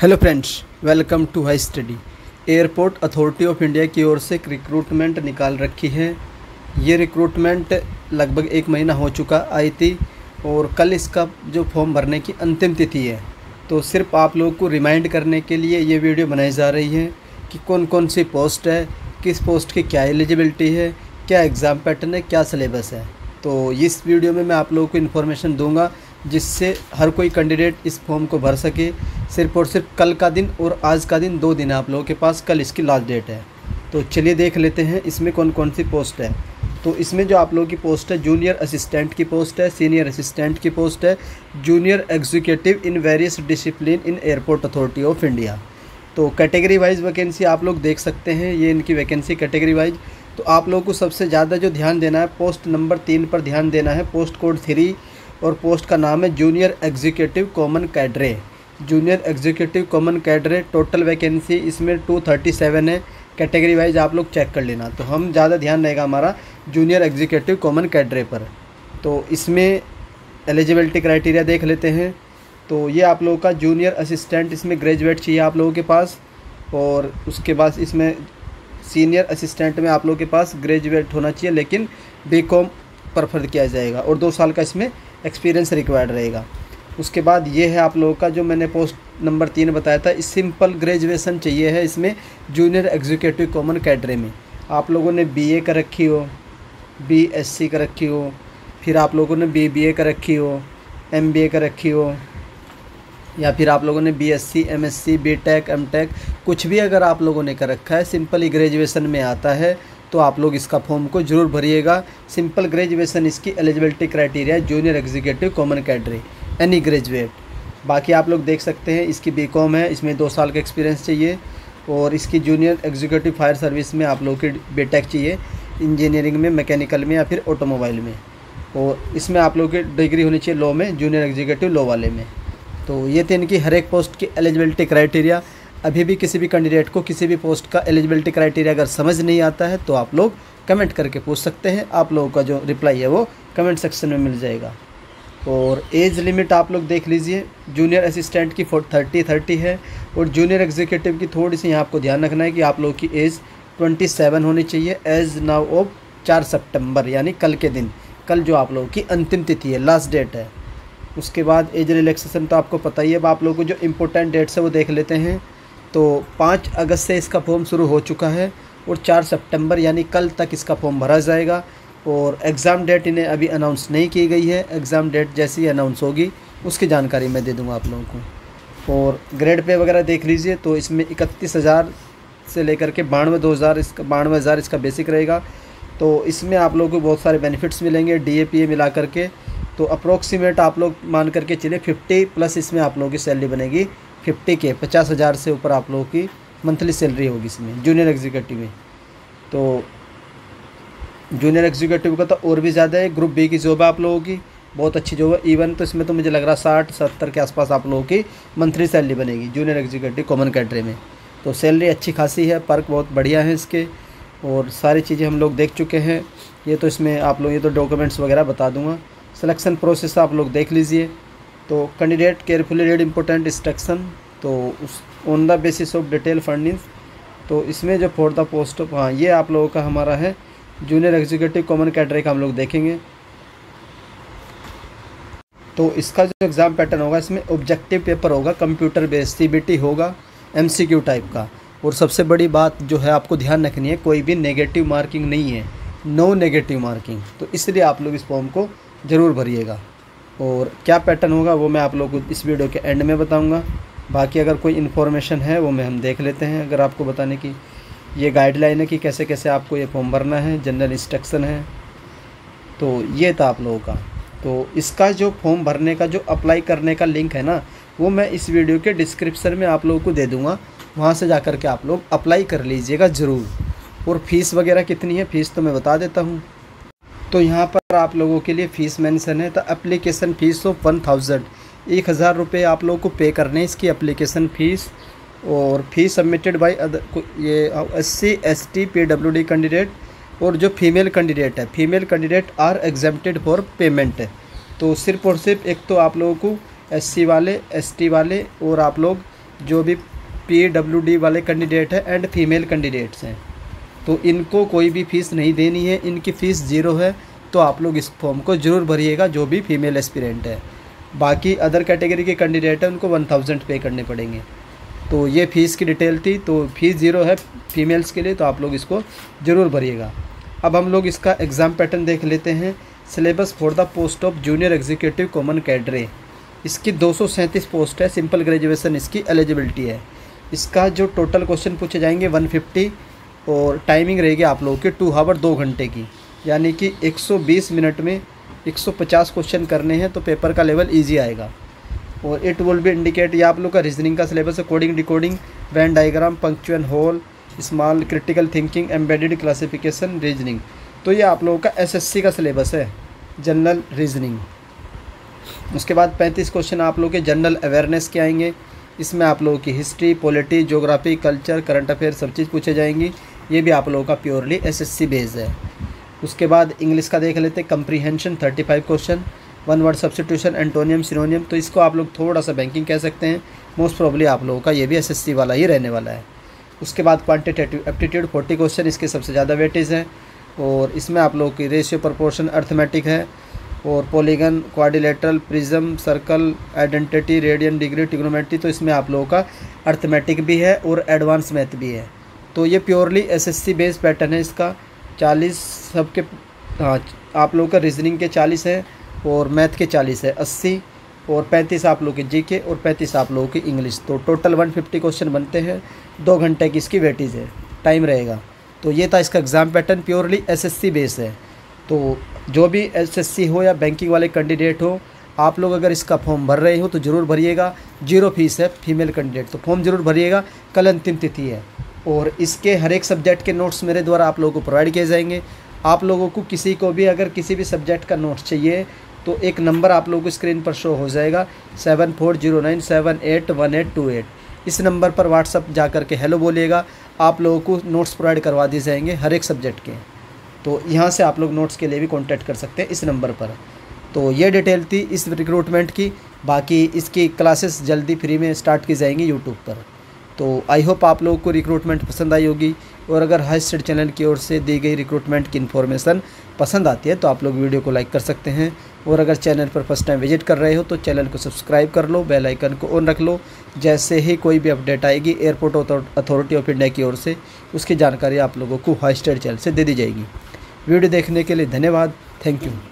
Hello friends, welcome to high study. Airport authority of India की ओर से एक रिक्रूटमेंट निकाल रखी है। ये रिक्रूटमेंट लगभग 1 महीना हो चुका आई थी और कल इसका जो फॉर्म भरने की अंतिम तिथि है। तो सिर्फ आप लोगों को रिमाइंड करने के लिए ये वीडियो बनाई जा रही है कि कौन कौन सी पोस्ट है, किस पोस्ट की क्या एलिजिबिलिटी है, क्या एग्ज़ाम पैटर्न है, क्या सिलेबस है। तो इस वीडियो में मैं आप लोगों को इन्फॉर्मेशन दूंगा जिससे हर कोई कैंडिडेट इस फॉर्म को भर सके। सिर्फ और सिर्फ कल का दिन और आज का दिन 2 दिन है आप लोगों के पास, कल इसकी लास्ट डेट है। तो चलिए देख लेते हैं इसमें कौन कौन सी पोस्ट है। तो इसमें जो आप लोगों की पोस्ट है, जूनियर असिस्टेंट की पोस्ट है, सीनियर असिस्टेंट की पोस्ट है, junior executive in various discipline in airport authority of India. तो कैटेगरी वाइज वैकेंसी आप लोग देख सकते हैं, ये इनकी वैकेंसी कैटेगरी वाइज। तो आप लोगों को सबसे ज़्यादा जो ध्यान देना है, पोस्ट नंबर 3 पर ध्यान देना है, पोस्ट कोड 3 और पोस्ट का नाम है junior executive common cadre. Junior executive common cadre, total vacancy इसमें 237 है। कैटेगरी वाइज आप लोग चेक कर लेना। तो हम ज़्यादा ध्यान रहेगा हमारा जूनियर एग्जीक्यूटिव कॉमन कैडरे पर। तो इसमें एलिजिबिलिटी क्राइटेरिया देख लेते हैं। तो ये आप लोगों का जूनियर असिस्टेंट, इसमें ग्रेजुएट चाहिए आप लोगों के पास, और उसके बाद इसमें सीनियर असिस्टेंट में आप लोगों के पास ग्रेजुएट होना चाहिए, लेकिन बीकॉम प्रेफर किया जाएगा और 2 साल का इसमें एक्सपीरियंस रिक्वायर्ड रहेगा। उसके बाद ये है आप लोगों का जो मैंने पोस्ट नंबर 3 बताया था, इस सिंपल ग्रेजुएशन चाहिए है इसमें जूनियर एग्जीक्यूटिव कॉमन कैडरे में। आप लोगों ने बीए कर रखी हो, बीएससी कर रखी हो, फिर आप लोगों ने बीबीए कर रखी हो, एमबीए कर रखी हो, या फिर आप लोगों ने बीएससी, एमएससी, बीटेक, एमटेक कुछ भी अगर आप लोगों ने कर रखा है, सिंपल ग्रेजुएशन में आता है, तो आप लोग इसका फॉर्म को ज़रूर भरिएगा। सिंपल ग्रेजुएशन इसकी एलिजिबिलिटी क्राइटेरिया है, junior executive common cadre, any graduate. बाकी आप लोग देख सकते हैं इसकी बीकॉम है, इसमें 2 साल का एक्सपीरियंस चाहिए, और इसकी जूनियर एग्जीक्यूटिव फायर सर्विस में आप लोगों की बीटेक चाहिए, इंजीनियरिंग में, मैकेनिकल में या फिर ऑटोमोबाइल में, और इसमें आप लोगों की डिग्री होनी चाहिए लॉ में, जूनियर एग्जीक्यूटिव लॉ वाले में। तो ये थे इनकी हर एक पोस्ट की एलिजिबिलिटी क्राइटेरिया। अभी भी किसी भी कैंडिडेट को किसी भी पोस्ट का एलिजिबिलिटी क्राइटेरिया अगर समझ नहीं आता है तो आप लोग कमेंट करके पूछ सकते हैं। आप लोगों का जो रिप्लाई है वो कमेंट सेक्शन में मिल जाएगा। और एज लिमिट आप लोग देख लीजिए, जूनियर असिस्टेंट की 30 है, और जूनियर एग्जीक्यूटिव की थोड़ी सी यहाँ आपको ध्यान रखना है कि आप लोगों की एज 27 होनी चाहिए एज नाउ ऑफ 4 सितंबर, यानी कल के दिन, कल जो आप लोगों की अंतिम तिथि है, लास्ट डेट है। उसके बाद एज रिलैक्सेशन तो आपको पता ही है। अब आप लोगों को जो इम्पोर्टेंट डेट्स है वो देख लेते हैं। तो 5 अगस्त से इसका फॉर्म शुरू हो चुका है और 4 सितंबर यानी कल तक इसका फॉर्म भरा जाएगा। और एग्ज़ाम डेट इन्हें अभी अनाउंस नहीं की गई है, एग्ज़ाम डेट जैसी अनाउंस होगी उसकी जानकारी मैं दे दूंगा आप लोगों को। और ग्रेड पे वगैरह देख लीजिए, तो इसमें 31,000 से लेकर के 92,000 इसका बेसिक रहेगा। तो इसमें आप लोगों को बहुत सारे बेनिफिट्स मिलेंगे DAPA मिला करके। तो अप्रोक्सीमेट आप लोग मान करके चलिए 50 प्लस इसमें आप लोगों की सैलरी बनेगी 50 के 50,000 से ऊपर आप लोगों की मंथली सैलरी होगी इसमें जूनियर एग्जीक्यूटिव में। तो जूनियर एग्जीक्यूटिव का तो और भी ज़्यादा है। ग्रुप बी की जॉब है आप लोगों की, बहुत अच्छी जॉब है। इवन तो इसमें तो मुझे लग रहा है 60-70 के आसपास आप लोगों की मंथली सैलरी बनेगी जूनियर एग्जीक्यूटिव कॉमन कैडरे में। तो सैलरी अच्छी खासी है, पर्क बहुत बढ़िया है इसके, और सारी चीज़ें हम लोग देख चुके हैं। ये तो इसमें आप लोग, ये तो डॉक्यूमेंट्स वगैरह बता दूँगा। सिलेक्शन प्रोसेस आप लोग देख लीजिए। तो candidate carefully read important instruction, तो उस on the basis of detail funding. तो इसमें जो फॉर द पोस्ट ऑफ, हाँ, ये आप लोगों का हमारा है जूनियर एग्जीक्यूटिव कॉमन कैडरे का हम लोग देखेंगे। तो इसका जो एग्ज़ाम पैटर्न होगा, इसमें ऑब्जेक्टिव पेपर होगा, कंप्यूटर बेस्ड CBT होगा, MCQ टाइप का। और सबसे बड़ी बात जो है आपको ध्यान रखनी है, कोई भी नेगेटिव मार्किंग नहीं है, नो नेगेटिव मार्किंग। तो इसलिए आप लोग इस फॉर्म को ज़रूर भरिएगा। और क्या पैटर्न होगा वो मैं आप लोगों को इस वीडियो के एंड में बताऊंगा। बाकी अगर कोई इन्फॉर्मेशन है वो हम देख लेते हैं, अगर आपको बताने की ये गाइडलाइन है कि कैसे कैसे आपको ये फॉर्म भरना है, जनरल इंस्ट्रक्शन है। तो ये था आप लोगों का। तो इसका जो फॉर्म भरने का, जो अप्लाई करने का लिंक है ना, वो मैं इस वीडियो के डिस्क्रिप्शन में आप लोगों को दे दूँगा, वहाँ से जा कर के आप लोग अप्लाई कर लीजिएगा ज़रूर। और फ़ीस वगैरह कितनी है, फ़ीस तो मैं बता देता हूँ। तो यहाँ पर आप लोगों के लिए फ़ीस मेंशन है। तो एप्लीकेशन फ़ीस ऑफ 1,000 रुपये आप लोगों को पे करने हैं इसकी एप्लीकेशन फ़ीस। और फीस सबमिटेड बाय ये SC ST PWD कैंडिडेट, और जो female candidate are exempted for payment. तो सिर्फ और सिर्फ एक तो आप लोगों को SC वाले, ST वाले, और आप लोग जो भी PWD वाले कैंडिडेट हैं एंड फीमेल कैंडिडेट्स हैं, तो इनको कोई भी फ़ीस नहीं देनी है, इनकी फ़ीस 0 है। तो आप लोग इस फॉर्म को ज़रूर भरिएगा जो भी फीमेल एस्पिरेंट है। बाकी अदर कैटेगरी के कैंडिडेट हैं उनको 1000 पे करने पड़ेंगे। तो ये फ़ीस की डिटेल थी। तो फ़ीस 0 है फीमेल्स के लिए, तो आप लोग इसको ज़रूर भरिएगा। अब हम लोग इसका एग्ज़ाम पैटर्न देख लेते हैं। Syllabus for the post of junior executive common cadre, इसकी 237 पोस्ट है। सिंपल ग्रेजुएशन इसकी एलिजिबिलिटी है। इसका जो टोटल क्वेश्चन पूछे जाएंगे 150 और टाइमिंग रहेगी आप लोगों की 2 आवर 2 घंटे की, यानी कि 120 मिनट में 150 क्वेश्चन करने हैं, तो पेपर का लेवल ईजी आएगा। और इट विल बी इंडिकेट, ये आप लोग का रीजनिंग का सिलेबस है। Coding, decoding, Venn diagram, punctual, whole, small, critical thinking, embedded classification, reasoning. तो ये आप लोगों का SSC का सिलेबस है, जनरल रीजनिंग। उसके बाद 35 क्वेश्चन आप लोगों के जनरल अवेयरनेस के आएंगे। इसमें आप लोगों की history, polity, geography, culture, current affair सब चीज़ पूछे जाएंगी। ये भी आप लोगों का प्योरली SSC बेस्ड है। उसके बाद इंग्लिश का देख लेते हैं। Comprehension 35 question, 1 word substitution, antonym, synonym. तो इसको आप लोग थोड़ा सा बैंकिंग कह सकते हैं। मोस्ट प्रोबेबली आप लोगों का ये भी SSC वाला ही रहने वाला है। उसके बाद क्वांटिटेटिव एप्टीट्यूड 40 क्वेश्चन, इसके सबसे ज़्यादा वेटेज है। और इसमें आप लोगों की रेशियो, प्रोपोर्शन, अर्थमेटिक है, और polygon, quadrilateral, prism, circle, identity, radian, degree, trigonometry. तो इसमें आप लोगों का अर्थमेटिक भी है और एडवांस मैथ भी है। तो ये प्योरली SSC बेस्ड पैटर्न है इसका। 40 सबके, हाँ, आप लोगों का रीजनिंग के 40 है और मैथ के 40 है, 80, और 35 आप लोगों के GK और 35 आप लोगों की इंग्लिश। तो टोटल 150 क्वेश्चन बनते हैं। 2 घंटे की इसकी वेटेज है, टाइम रहेगा। तो ये था इसका exam pattern, purely SSC base है। तो जो भी SSC हो या बैंकिंग वाले कैंडिडेट हो, आप लोग अगर इसका फॉर्म भर रहे हो तो ज़रूर भरिएगा। 0 फीस है फीमेल कैंडिडेट, तो फॉर्म ज़रूर भरिएगा। कल अंतिम तिथि है। और इसके हर एक सब्जेक्ट के नोट्स मेरे द्वारा आप लोगों को प्रोवाइड किए जाएंगे। आप लोगों को किसी को भी अगर किसी भी सब्जेक्ट का नोट्स चाहिए तो एक नंबर आप लोगों को स्क्रीन पर शो हो जाएगा, 7409781828। इस नंबर पर व्हाट्सअप जा कर के हेलो बोलिएगा, आप लोगों को नोट्स प्रोवाइड करवा दिए जाएंगे हर एक सब्जेक्ट के। तो यहाँ से आप लोग नोट्स के लिए भी कॉन्टैक्ट कर सकते हैं इस नंबर पर। तो ये डिटेल थी इस रिक्रूटमेंट की। बाकी इसकी क्लासेस जल्दी फ्री में स्टार्ट की जाएंगी यूट्यूब पर। तो आई होप आप लोगों को रिक्रूटमेंट पसंद आई होगी। और अगर हाई स्टडी चैनल की ओर से दी गई रिक्रूटमेंट की इन्फॉर्मेशन पसंद आती है तो आप लोग वीडियो को लाइक कर सकते हैं। और अगर चैनल पर फर्स्ट टाइम विजिट कर रहे हो तो चैनल को सब्सक्राइब कर लो, बेल आइकन को ऑन रख लो। जैसे ही कोई भी अपडेट आएगी एयरपोर्ट अथॉरिटी ऑफ इंडिया की ओर से, उसकी जानकारी आप लोगों को हाई स्टडी चैनल से दे दी जाएगी। वीडियो देखने के लिए धन्यवाद। Thank you.